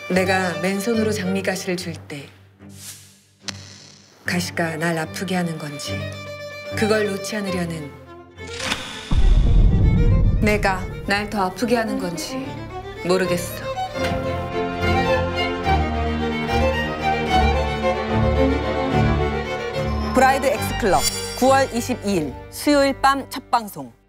내가 맨손으로 장미가시를 줄 때 가시가 날 아프게 하는 건지 그걸 놓지 않으려는 내가 날 더 아프게 하는 건지 모르겠어. 브라이드 X클럽 9월 22일 수요일 밤 첫 방송.